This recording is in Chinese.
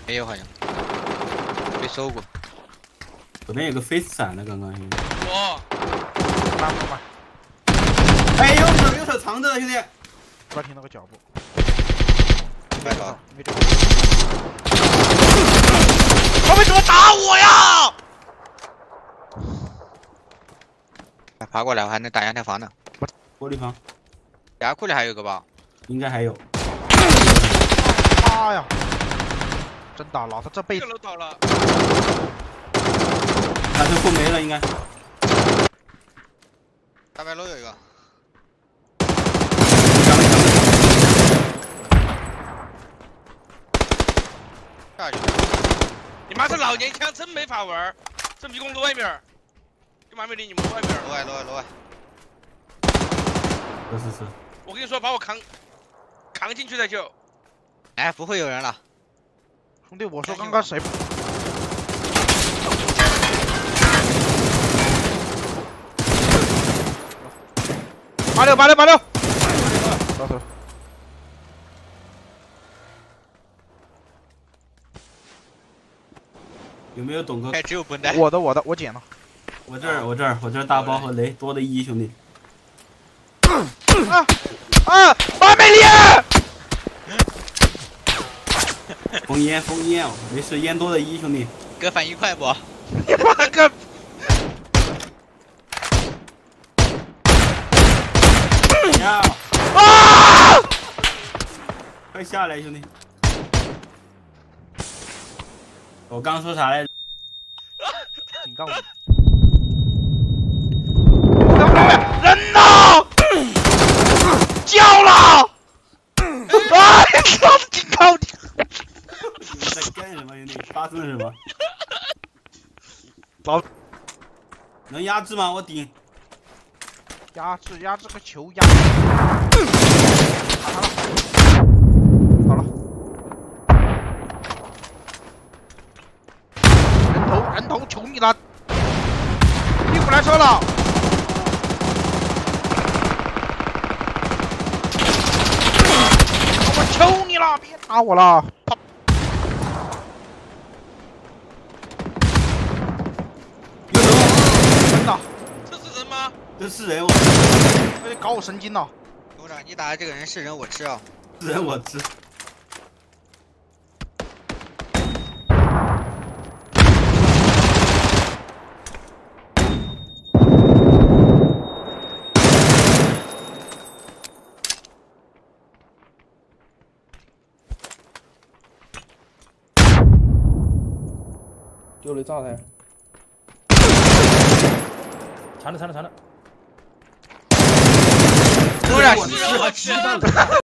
没有，好像被收过。 这边有个飞伞的，刚刚。 我。 拉过吧。 哎，右手藏着了，兄弟。 不要听那个脚步。 快跑！ 没这个。他为什么打我呀？ 爬过来，我还能打阳台房呢。 玻璃房。 牙库里还有个吧？ 应该还有。 妈呀！真打老子这辈子。 都倒了。 把这货没了，应该。 大白楼有一个。下去。 你妈是老年枪，真没法玩。这迷宫楼外面，干嘛没离你们外面？ 楼外。 是。 我跟你说，把我扛进去再救。 哎，不会有人了。 兄弟，我说刚刚谁？86，老头。 有没有董哥？ 哎，只有绷带。 我的，我捡了。 我这儿大包和雷多的一兄弟。 完美烈！ 封烟，没事，烟多的一兄弟。 哥反应快不？ 你妈个！ 呀！ 啊！ 快下来，兄弟！我刚说啥来着？ 警告我！人呢？叫了！哎，老子警告你！ 你们在干什么，兄弟？发生了什么？ 老能压制吗？我顶。 压制个球压！好了。人头，求你了！屁股来车了！我求你了，别打我了！真的？ 这是人吗？ 这是人， 有点搞我神经了。 组长，你打的这个人是人我吃啊！ 是人我吃。 丢了炸弹，残了！ 组长， 是人我吃。